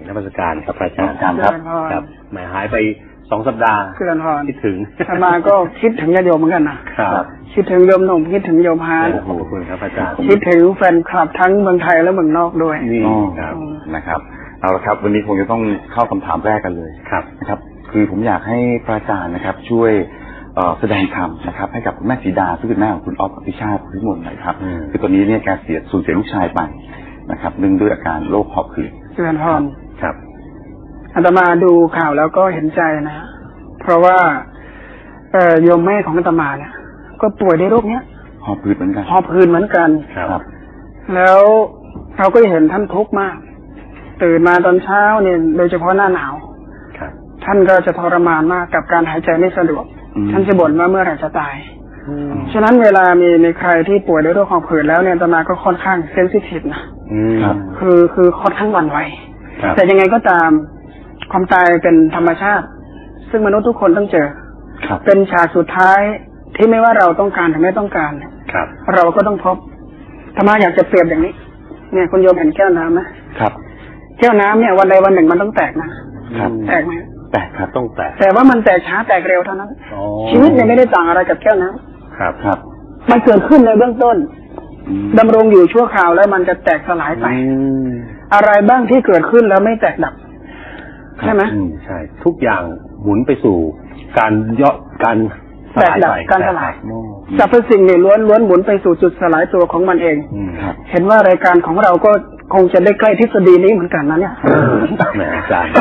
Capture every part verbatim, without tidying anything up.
นมัสการครับอาจารย์ครับครับหมายหายไปสองสัปดาห์คิดถึงอามาก็คิดถึงญาติโยมเหมือนกันนะครับคิดถึงโยมหนุ่มคิดถึงโยมฮาร์ดขอบคุณครับอาจารย์คิดถึงแฟนคลับทั้งเมืองไทยและเมืองนอกด้วยนี่ครับนะครับเอาละครับวันนี้คงจะต้องเข้าคำถามแรกกันเลยครับนะครับคือผมอยากให้พระอาจารย์นะครับช่วยแสดงธรรมนะครับให้กับคุณแม่ศรีดาซึ่งเป็นแม่ของคุณอ๊อฟอภิชาติพิมลหน่อยครับคือตอนนี้เนี่ยแกเสียสูญเสียลูกชายไปนะครับเนื่องด้วยอาการโรคหอบหืดเชิญพรครับอาตมาดูข่าวแล้วก็เห็นใจนะเพราะว่าเอ่อโยมแม่ของอาตมาเนี่ยก็ป่วยด้วยโรคเนี้ยหอบหืดเหมือนกันหอบหืดเหมือนกันครับแล้วเราก็เห็นท่านทุกข์มากตื่นมาตอนเช้าเนี่ยโดยเฉพาะหน้าหนาวท่านก็จะทรมานมากกับการหายใจไม่สะดวกท่านจะบ่นว่าเมื่อไหร่จะตายฉะนั้นเวลามีในใครที่ป่วยด้วยโรคหอบหืดแล้วเนี่ยอาตมาก็ค่อนข้างเซนซิทีฟนะคือคือค่อนข้างหวั่นไหวแต่ยังไงก็ตามความตายเป็นธรรมชาติซึ่งมนุษย์ทุกคนต้องเจอเป็นฉากสุดท้ายที่ไม่ว่าเราต้องการหรือไม่ต้องการเราก็ต้องพบธรรมะอยากจะเปรียบอย่างนี้เนี่ยคุณโยมเห็นแก้วน้ำไหมครับแก้วน้ำเนี่ยวันใดวันหนึ่งมันต้องแตกนะแตกไหมแตกครับต้องแตกแต่ว่ามันแตกช้าแตกเร็วเท่านั้นชีวิตเนี่ยไม่ได้ต่างอะไรกับแก้วน้ำครับครับมันเกิดขึ้นในเบื้องต้นดำรงอยู่ชั่วคราวแล้วมันจะแตกสลายไปอะไรบ้างที่เกิดขึ้นแล้วไม่แตกดับใช่ไหมใช่ทุกอย่างหมุนไปสู่การย่อการแตกดับการสลายสรรพสิ่งเนี่ยล้วนล้วนหมุนไปสู่จุดสลายตัวของมันเองเห็นว่ารายการของเราก็คงจะได้ใกล้ทฤษฎีนี้เหมือนกันนะเนี่ยแหมอาจารย์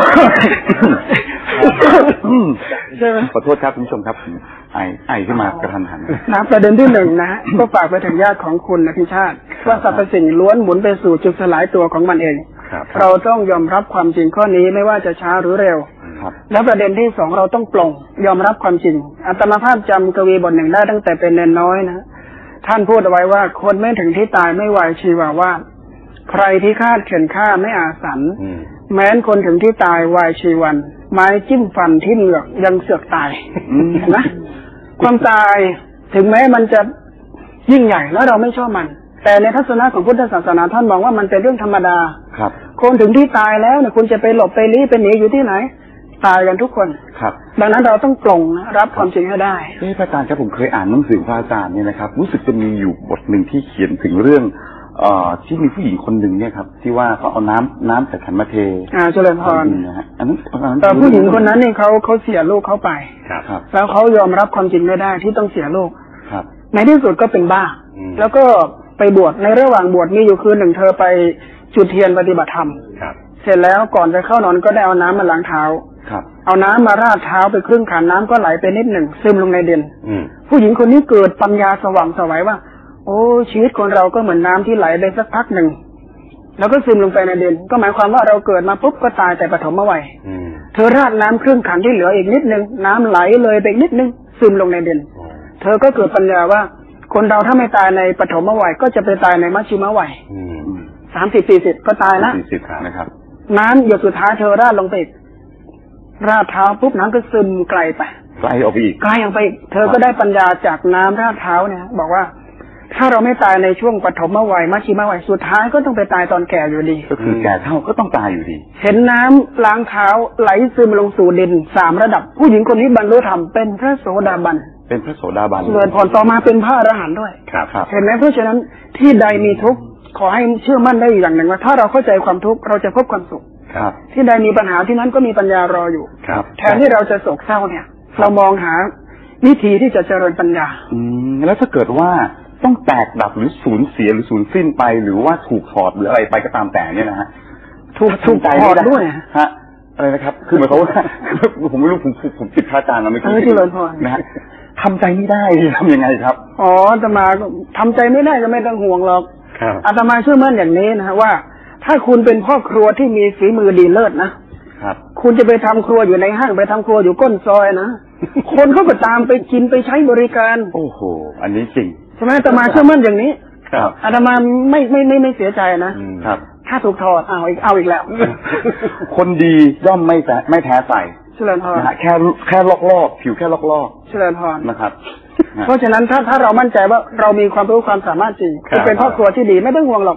ใช่ไหมขอโทษครับคุณผู้ชมครับไอไอขึ้นมากระทันหันนะประเด็นที่หนึ่งนะก็ฝากไปถึงญาติของคุณอภิชาติว่าสรรพสิ่งล้วนหมุนไปสู่จุดสลายตัวของมันเองเราต้องยอมรับความจริงข้อนี้ไม่ว่าจะช้าหรือเร็วแล้วประเด็นที่สองเราต้องปลงยอมรับความจริงอาตมาภาพจำกวีบทหนึ่งได้ตั้งแต่เป็นเนนน้อยนะท่านพูดเอาไว้ว่าคนไม่ถึงที่ตายไม่ไหวชีวาว่าใครที่คาดเข็นฆ่าไม่อาสันแม้นคนถึงที่ตายวายชีวันไม้จิ้มฟันที่เหงือกยังเสือกตายเห็นไหมความตายถึงแม้มันจะยิ่งใหญ่แล้วเราไม่ชอบมันแต่ในทัศนะของพุทธศาสนาท่านมองว่ามันเป็นเรื่องธรรมดาครับคนถึงที่ตายแล้วเนี่ยคุณจะไปหลบไปลี้ไปหนีอยู่ที่ไหนตายกันทุกคนครับดังนั้นเราต้องปลงนะรับความจริงให้ได้นี่พระอาจารย์ครับผมเคยอ่านหนังสือพระอาจารย์เนี่ยนะครับรู้สึกจะมีอยู่บทหนึ่งที่เขียนถึงเรื่องเอ่อที่มีผู้หญิงคนหนึ่งเนี่ยครับที่ว่าเขาเอาน้ำน้ำใส่ขันมาเทอ่าเจริญพรนะฮะอันนั้นแต่ผู้หญิงคนนั้นนี่เขาเขาเสียลูกเขาไปครับแล้วเขายอมรับความจริงไม่ได้ที่ต้องเสียลูกครับในที่สุดก็เป็นบ้าแล้วก็ไปบวชในระหว่างบวชมีอยู่คืนหนึ่งเธอไปจุดเทียนปฏิบัติธรรมเสร็จแล้วก่อนจะเข้านอนก็ได้เอาน้ำมาล้างเท้าเอาน้ำมาราดเท้าไปครึ่งขันน้ำก็ไหลไปนิดหนึ่งซึมลงในดินผู้หญิงคนนี้เกิดปัญญาสว่างไสวว่าโอ้ชีวิตคนเราก็เหมือนน้ำที่ไหลไปสักพักหนึ่งแล้วก็ซึมลงไปในดินก็หมายความว่าเราเกิดมาปุ๊บก็ตายแต่ปฐมวัยเธอราดน้ำครึ่งขันที่เหลืออีกนิดนึงน้ำไหลเลยไปนิดนึงซึมลงในดินเธอก็เกิดปัญญาว่าคนเราถ้าไม่ตายในปฐมวัยก็จะไปตายในมัชชิมวัยสามสิบสี่สิบก็ตายนะสี่สิบนะครับน้ำหยดสุดท้ายเธอราดลงไปราดเท้าปุ๊บน้ำก็ซึมไกลไปไกลออกไปอีกไกลออกไปเธอก็ได้ปัญญาจากน้ำราดเท้าเนี่ยบอกว่าถ้าเราไม่ตายในช่วงปฐมวัยมัชชิมวัยสุดท้ายก็ต้องไปตายตอนแก่อยู่ดีก็คือแก่เท่าก็ต้องตายอยู่ดีเห็นน้ำล้างเท้าไหลซึมลงสู่ดินสามระดับผู้หญิงคนนี้บรรลุธรรมเป็นพระโสดาบันเป็นพระโสดาบันเกิดผลต่อมาเป็นพระอรหันต์ด้วยเห็นไหมเพราะฉะนั้นที่ใดมีทุกข์ขอให้เชื่อมั่นได้อย่างหนึ่งว่าถ้าเราเข้าใจความทุกข์เราจะพบความสุขที่ใดมีปัญหาที่นั้นก็มีปัญญารออยู่แทนที่เราจะโศกเศร้าเนี่ยเรามองหาวิธีที่จะเจริญปัญญาอืมแล้วถ้าเกิดว่าต้องแตกดับหรือสูญเสียหรือสูญสิ้นไปหรือว่าถูกถอดหรืออะไรไปก็ตามแต่เนี่ยนะฮะถูกถูกถอดด้วยฮะอะไรนะครับคือหมายความว่าผมไม่รู้ผมผมติดพระอาจารย์เราไม่คิดนะฮะทำใจไม่ได้ทำยังไงครับอ๋ออาตมาทำใจไม่ได้ก็ไม่ต้องห่วงหรอกอาตมาเชื่อมั่นอย่างนี้นะว่าถ้าคุณเป็นพ่อครัวที่มีฝีมือดีเลิศนะครับคุณจะไปทำครัวอยู่ในห้างไปทำครัวอยู่ก้นซอยนะคนเขาก็ตามไปกินไปใช้บริการโอ้โหอันนี้จริงใช่ไหมอาตมาเชื่อมั่นอย่างนี้ครับอาตมาไม่ไม่ไม่ไม่เสียใจนะครับถ้าถูกถอดเอาอีกเอาอีกแล้วคนดีย่อมไม่แพ้ไม่แพ้ใส่เจริญพรนะฮะแค่แค่ลอกลอกผิวแค่ลอกลอกเจริญพรนะครับเพราะฉะนั้นถ้าถ้าเรามั่นใจว่าเรามีความรู้ความสามารถจริงจะเป็นครอบครัวที่ดีไม่ต้องห่วงหรอก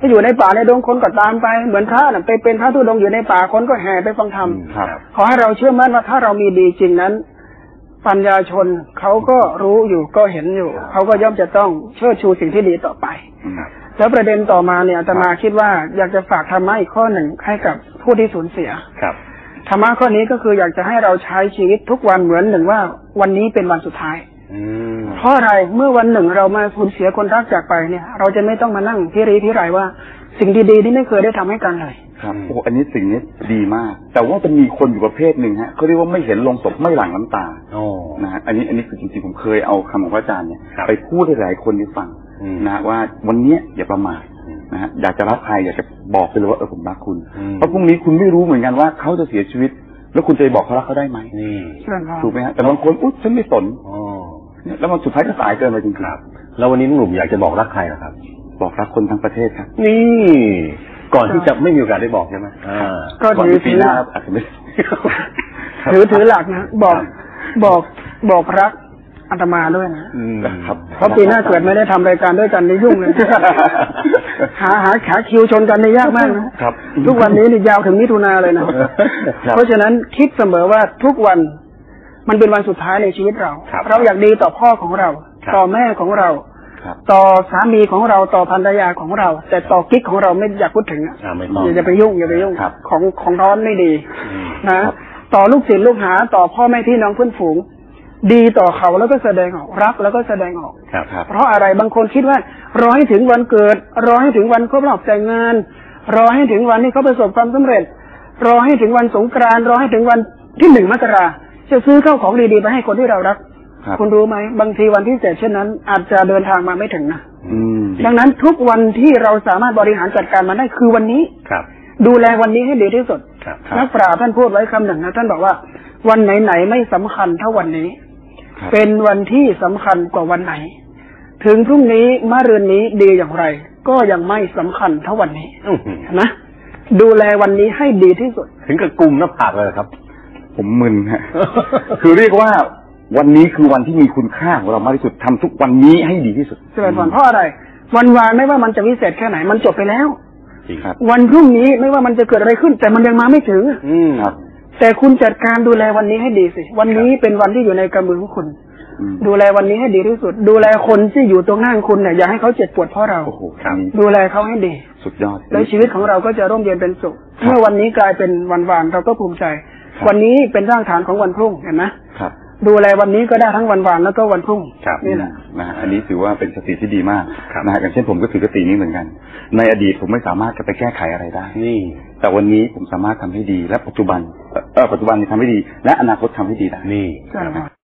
ถ้าอยู่ในป่าในดงคนก็ตามไปเหมือนพระน่ะไปเป็นพระธุดงค์อยู่ในป่าคนก็แห่ไปฟังธรรมขอให้เราเชื่อมั่นว่าถ้าเรามีดีจริงนั้นปัญญาชนเขาก็รู้อยู่ก็เห็นอยู่เขาก็ย่อมจะต้องเชิดชูสิ่งที่ดีต่อไปแล้วประเด็นต่อมาเนี่ยอาตมาคิดว่าอยากจะฝากธรรมะอีกข้อหนึ่งให้กับผู้ที่สูญเสียครับธรรมะข้อนี้ก็คืออยากจะให้เราใช้ชีวิตทุกวันเหมือนหนึ่งว่าวันนี้เป็นวันสุดท้ายเพราะอะไรเมื่อวันหนึ่งเรามาสูญเสียคนรักจากไปเนี่ยเราจะไม่ต้องมานั่งพิริพิไรว่าสิ่งดีๆที่ไม่เคยได้ทำให้กันเลยครับโอ้อันนี้สิ่งนี้ดีมากแต่ว่าจะมีคนอยู่ประเภทหนึ่งฮะเขาเรียกว่าไม่เห็นลงศพไม่หลั่งน้ำตานะฮะอันนี้อันนี้คือจริงๆผมเคยเอาคำของพระอาจารย์เนี่ยไปพูดให้หลายคนได้ฟังนะว่าวันนี้อย่าประมาทนะฮะอยากจะรักใครอยากจะบอกไปเลยว่าเออผมรักคุณเพราะพรุ่งนี้คุณไม่รู้เหมือนกันว่าเขาจะเสียชีวิตแล้วคุณจะบอกเขารักเขาได้ไหมถูกไหมฮะแต่บางคนอุ๊ยฉันไม่สนแล้วมันสุดท้ายก็สายเกินไปจริงๆแล้ววันนี้หนุ่มอยากจะบอกรักใครล่ะครับบอกรักคนทั้งประเทศครับนี่ก่อนที่จะไม่มีโอกาสได้บอกใช่ไหมก็ถือปีหน้าอาจจะไม่ถือถือหลักนะบอกบอกบอกรักอาตมาด้วยนะครับเพราะปีหน้าเกิดไม่ได้ทำรายการด้วยกันในยุ่งเลยหาหาขาคิวชนกันในยากมากนะครับทุกวันนี้นี่ยาวถึงมิถุนาเลยนะเพราะฉะนั้นคิดเสมอว่าทุกวันมันเป็นวันสุดท้ายในชีวิตเราเราอยากดีต่อพ่อของเราต่อแม่ของเราต่อสามีของเราต่อภรรยาของเราแต่ต่อกิ๊กของเราไม่อยากพูดถึงอ่ะอย่าไปยุ่งอย่าไปยุ่งของของร้อนไม่ดีนะต่อลูกศิษย์ลูกหาต่อพ่อแม่พี่น้องเพื่อนฝูงดีต่อเขาแล้วก็แสดงออกรักแล้วก็แสดงออกเพราะอะไรบางคนคิดว่ารอให้ถึงวันเกิดรอให้ถึงวันครบรอบแต่งงานรอให้ถึงวันที่เขาประสบความสำเร็จรอให้ถึงวันสงกรานต์รอให้ถึงวันที่หนึ่งมกราจะซื้อข้าวของดีๆไปให้คนที่เรารักคุณรู้ไหมบางทีวันที่เจ็ดเช่นนั้นอาจจะเดินทางมาไม่ถึงนะดังนั้นทุกวันที่เราสามารถบริหารจัดการมาได้คือวันนี้ดูแลวันนี้ให้ดีที่สุดนักปราชญ์ท่านพูดไว้คำหนึ่งนะท่านบอกว่าวันไหนๆไม่สำคัญเท่าวันนี้เป็นวันที่สำคัญกว่าวันไหนถึงพรุ่งนี้มะรืนนี้ดีอย่างไรก็ยังไม่สำคัญเท่าวันนี้นะดูแลวันนี้ให้ดีที่สุดถึงกับกุมหน้าผากเลยครับผมมึนฮะ คือเรียกว่าวันนี้คือวันที่มีคุณค่าของเรามากที่สุดทำทุกวันนี้ให้ดีที่สุดใช่ไหมเพราะอะไรวันวานไม่ว่ามันจะวิเศษแค่ไหนมันจบไปแล้ววันพรุ่งนี้ไม่ว่ามันจะเกิดอะไรขึ้นแต่มันยังมาไม่ถึงครับแต่คุณจัดการดูแลวันนี้ให้ดีสิวันนี้เป็นวันที่อยู่ในกำมือของคุณดูแลวันนี้ให้ดีที่สุดดูแลคนที่อยู่ตรงหน้าคุณเนี่ยอย่าให้เขาเจ็บปวดเพราะเราดูแลเขาให้ดีสุดยอดแล้วชีวิตของเราก็จะร่มเย็นเป็นสุขเมื่อวันนี้กลายเป็นวันวานเราก็ภูมิใจวันนี้เป็นรากฐานของวันพรุ่งเห็นไหมดูแลวันนี้ก็ได้ทั้งวันวานแล้วก็วันพรุ่งนี่แหละนะอันนี้ถือว่าเป็นสติที่ดีมากนะอย่างเช่นผมก็ถือสตินี้เหมือนกันในอดีตผมไม่สามารถจะไปแก้ไขอะไรได้นี่แต่วันนี้ผมสามารถทำให้ดีและปัจจุบันเออปัจจุบันนี้ทำให้ดีและอนาคตทำให้ดีได้นี่